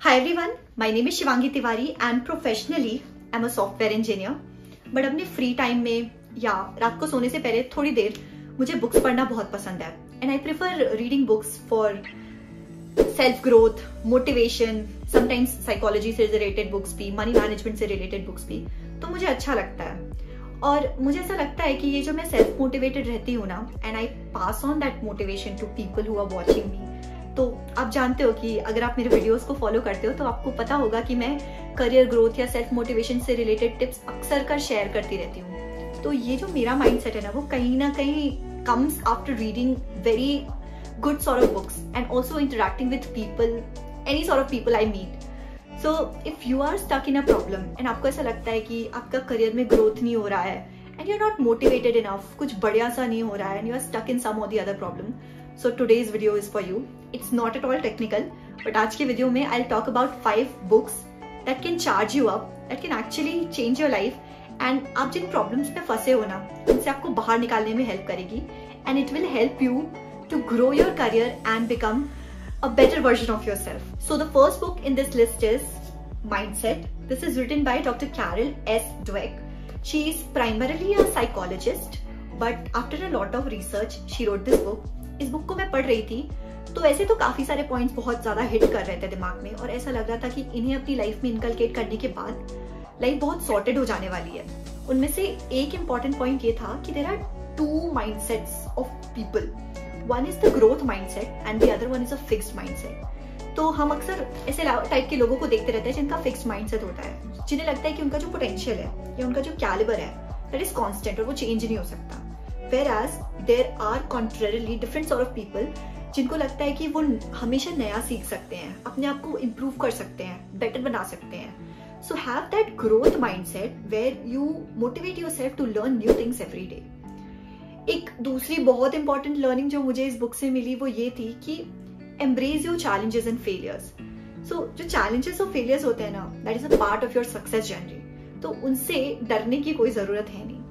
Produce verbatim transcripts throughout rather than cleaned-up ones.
Hi everyone, my name is Shivangi Tiwari and professionally I'm a software engineer. But अपने free time में या रात को सोने से पहले थोड़ी देर मुझे बुक्स पढ़ना बहुत पसंद है and I prefer reading books for self growth, motivation, sometimes psychology से रिलेटेड बुक्स भी, मनी मैनेजमेंट से रिलेटेड बुक्स भी. तो मुझे अच्छा लगता है और मुझे ऐसा लगता है कि ये जो मैं सेल्फ मोटिवेटेड रहती हूँ ना and I pass on that motivation to people who are watching me. तो आप जानते हो कि अगर आप मेरे वीडियोस को फॉलो करते हो तो आपको पता होगा कि मैं करियर ग्रोथ या सेल्फ मोटिवेशन से रिलेटेड टिप्स अक्सर कर शेयर करती रहती हूँ. तो ये जो मेरा माइंडसेट है ना वो कहीं ना कहीं comes after reading very good sort of books and also interacting with people, any sort of people I meet. So if you are stuck in a problem and आपको ऐसा लगता है कि आपका करियर में ग्रोथ नहीं हो रहा है and you are not motivated enough, कुछ बढ़िया सा नहीं हो रहा है and you are stuck in some और the other problem, so today's video is for you. It's not at all technical, but आज के वीडियो में I'll talk about five books that can charge you up, that can actually change your life, and आप जिन problems में फंसे हो ना उनसे आपको बाहर निकालने में help करेगी and it will help you to grow your career and become a better version of yourself. So the first book in this list is Mindset. This is written by Doctor Carol S. Dweck. She is primarily a psychologist, but after a lot of research, she wrote this book. इस book को मैं पढ़ रही थी तो ऐसे तो काफी सारे पॉइंट्स बहुत ज्यादा हिट कर रहे थे दिमाग में और ऐसा लग रहा था कि इन्हें अपनी लाइफ में इनकलकेट करने के बाद लाइफ बहुत सॉर्टेड हो जाने वाली है. उनमें से एक इम्पॉर्टेंट पॉइंट ये था कि there are two mindsets of people. One is the growth mindset and the other one is a fixed mindset. तो हम अक्सर ऐसे टाइप के लोगों को देखते रहते हैं जिनका फिक्स्ड माइंडसेट होता है, जिन्हें लगता है कि उनका जो पोटेंशियल है या उनका जो कैलिबर है दैट इज कॉन्स्टेंट और वो चेंज नहीं हो सकता. Whereas there are contrarily different sort of people जिनको लगता है कि वो हमेशा नया सीख सकते हैं, अपने आप को improve कर सकते हैं, better बना सकते हैं. So have that growth mindset where you motivate yourself to learn new things every day. एक दूसरी बहुत important learning जो मुझे इस बुक से मिली वो ये थी कि embrace your challenges and failures. So जो challenges और failures होते हैं ना that is a part of your success journey. तो उनसे डरने की कोई जरूरत है नहीं.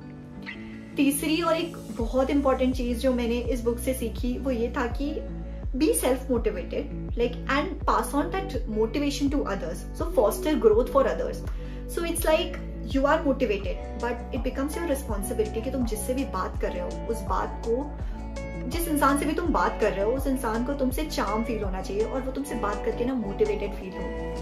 तीसरी और एक बहुत इंपॉर्टेंट चीज जो मैंने इस बुक से सीखी वो ये था कि be self motivated like and pass on that motivation to others. So foster growth for others. So it's like you are motivated but it becomes your responsibility कि तुम जिससे भी बात कर रहे हो उस बात को, जिस इंसान से भी तुम बात कर रहे हो उस इंसान को तुमसे चार्म फील होना चाहिए और वो तुमसे बात करके ना मोटिवेटेड फील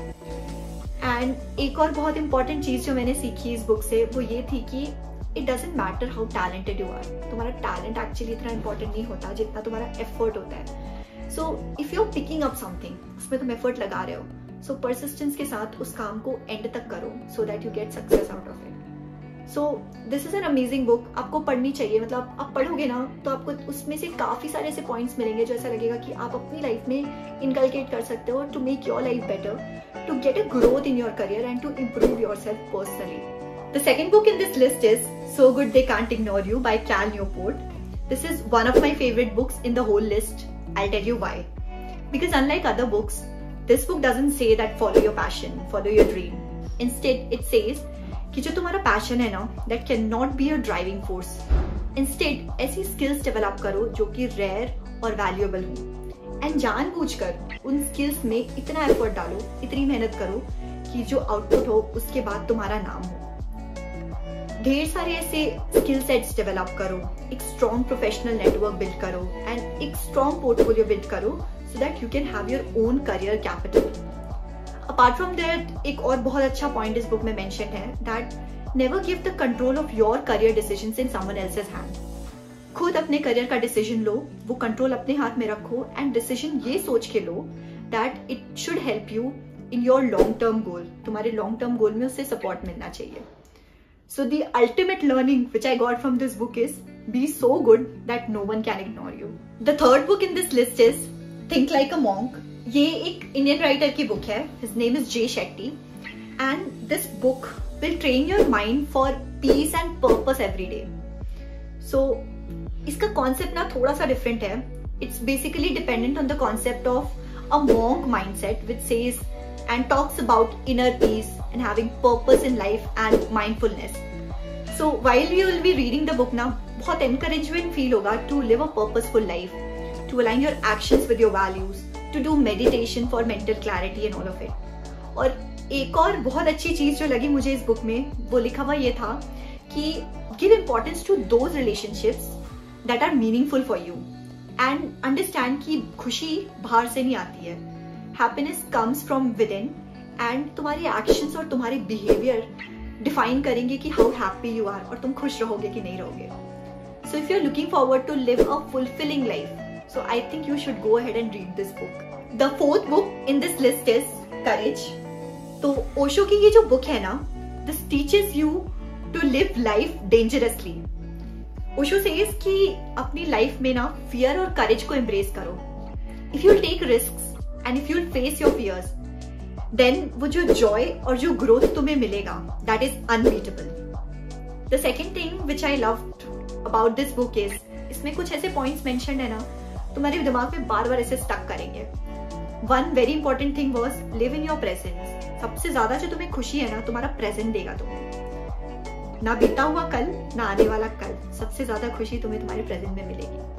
हो. एंड एक और बहुत इंपॉर्टेंट चीज जो मैंने सीखी इस बुक से वो ये थी कि it doesn't matter how talented you are. तुम्हारा टैलेंट एक्चुअली इतना इंपॉर्टेंट नहीं होता जितना तुम्हारा एफर्ट होता है. So if you are picking up something, उसमें तुम एफर्ट लगा रहे हो, सो so, परसिस्टेंस के साथ उस काम को एंड तक करो so that you get success out of it. So this is an amazing book, आपको पढ़नी चाहिए. मतलब आप पढ़ोगे ना तो आपको उसमें से काफी सारे ऐसे पॉइंट्स मिलेंगे जो ऐसा लगेगा कि आप अपनी लाइफ में इनकलकेट कर सकते हो to make your life better, to get a growth in your career and to improve your self personally. The second book in this list is So Good They Can't Ignore You by Cal Newport. This is one of my favorite books in the whole list. I'll tell you why. Because unlike other books, this book doesn't say that follow your passion, follow your dream. Instead, it says कि जो तुम्हारा passion है ना, that cannot be a driving force. Instead, ऐसी skills develop करो जो कि rare और valuable हो. And जानबूझकर उन skills में इतना effort डालो, इतनी मेहनत करो कि जो output हो उसके बाद तुम्हारा नाम हो. ढेर सारे ऐसे स्किल सेट्स डेवलप करो, एक स्ट्रॉन्ग प्रोफेशनल नेटवर्क बिल्ड करो एंड एक स्ट्रॉन्ग पोर्टफोलियो बिल्ड करो so that you can have your own career capital. Apart from that एक और बहुत अच्छा पॉइंट इस बुक में मेंशन है that never give the control of your career decisions in someone else's hand. खुद अपने करियर का डिसीजन लो, वो कंट्रोल अपने हाथ में रखो एंड डिसीजन ये सोच के लो that it should help you in your long term goal. तुम्हारे लॉन्ग टर्म गोल में उससे सपोर्ट मिलना चाहिए. So the ultimate learning which I got from this book is be so good that no one can ignore you. The third book in this list is Think Like a Monk. ये एक Indian writer की book है. His name is Jay Shetty. And this book will train your mind for peace and purpose every day. So इसका concept ना थोड़ा सा different है. It's basically dependent on the concept of a monk mindset which says and talks about inner peace and having purpose in life and mindfulness. So while you will be reading the book ना बहुत encouragement feel होगा to live a purposeful life, to align your actions with your values, to do meditation for mental clarity and all of it. और एक और बहुत अच्छी चीज जो लगी मुझे इस बुक में, वो लिखा हुआ ये था कि give importance to those relationships that are meaningful for you and understand कि खुशी बाहर से नहीं आती है, happiness comes from within and तुम्हारी एक्शंस और तुम्हारे बिहेवियर डिफाइन करेंगे कि हाउ हैप्पी यू आर और तुम खुश रहोगे कि नहीं रहोगे. So if you are looking forward to live a fulfilling life, so I think you should go ahead and read this book. The fourth book in this list is courage. तो ओशो की ये जो बुक है ना, this teaches you to live life dangerously. Osho says कि अपनी life में ना फियर और करेज को एम्ब्रेस करो. If you take risks and if you face your fears, then वो जो जॉय और जो ग्रोथ तुम्हें मिलेगा, that is unbeatable. The second thing which I loved about this book is, इसमें कुछ ऐसे पॉइंट्स मेंशन्ड है ना, तुम्हारे दिमाग में बार बार ऐसे स्टक करेंगे. One very important thing was live in your presence. सबसे ज्यादा जो तुम्हें खुशी है ना, तुम्हारा प्रेजेंट देगा तुम्हें. ना बीता हुआ कल, ना आने वाला कल. सबसे ज्यादा खुशी तुम्हें तुम्हारे प्रेजेंट में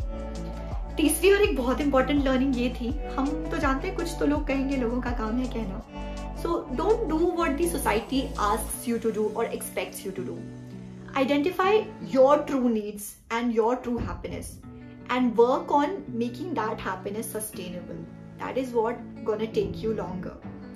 मिलेगी. तीसरी और एक बहुत इंपॉर्टेंट लर्निंग ये थी, हम तो जानते हैं कुछ तो लोग कहेंगे, लोगों का काम है कहना. So don't do what the society asks you to do और expects you to do. Identify your true needs and your true happiness and work on making that happiness sustainable. That is what gonna take you longer.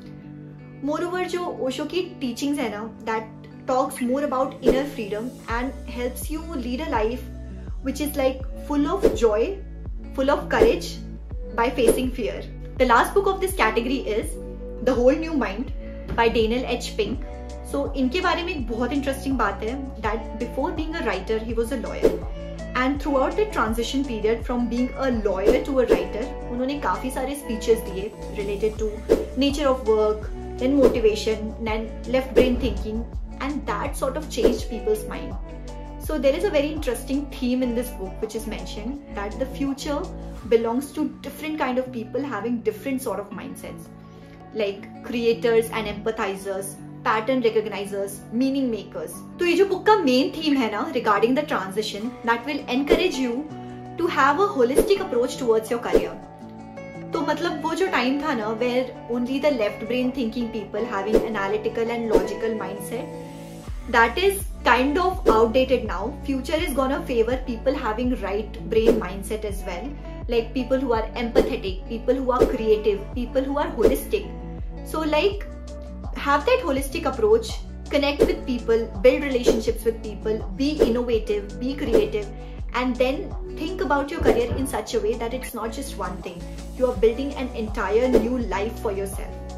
Moreover, जो ओशो की teachings है ना, that talks more about inner freedom and helps you lead a life which is like full of joy, full of courage by facing fear. The last book of this category is The Whole New Mind by Daniel H. Pink. So इनके बारे में एक बहुत interesting बात है that before being a writer, he was a lawyer. And throughout the transition period from being a lawyer to a writer, उन्होंने काफी सारे speeches दिए related to nature of work, then motivation, then left brain thinking, and that sort of changed people's mind. So there is a very interesting theme in this book which is mentioned that the future belongs to different kind of people having different sort of mindsets, like creators and empathizers, pattern recognisers, meaning makers. तो ये जो book का main theme है ना regarding the transition, that will encourage you to have a holistic approach towards your career. तो मतलब वो जो टाइम था ना where only the left brain thinking people having analytical and logical mindset, that is kind of outdated now. Future is gonna favour people having right brain mindset as well, like people who are empathetic, people who are creative, people who are holistic. So like have that holistic approach, connect with people, build relationships with people, be innovative, be creative, and then think about your career in such a way that it's not just one thing. You are building an entire new life for yourself.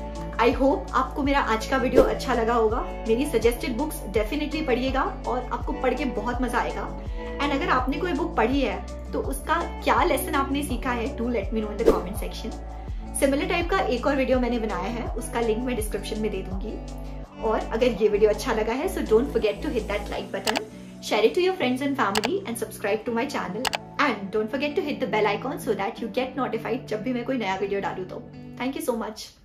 I hope आपको मेरा आज का video अच्छा लगा होगा. मेरी suggested books definitely पढ़िएगा और आपको पढ़ के बहुत मजा आएगा. And अगर आपने कोई बुक पढ़ी है तो उसका क्या लेसन आपने सीखा है, do let me know in the comment section. Similar type का एक और वीडियो मैंने बनाया है, उसका लिंक मैं डिस्क्रिप्शन में दे दूंगी. और अगर ये वीडियो अच्छा लगा है so don't forget to hit that like button, share it to your friends and family and subscribe to my channel and don't forget to hit the bell icon so that you get notified जब भी मैं कोई नया video डालूं. तो thank you so much.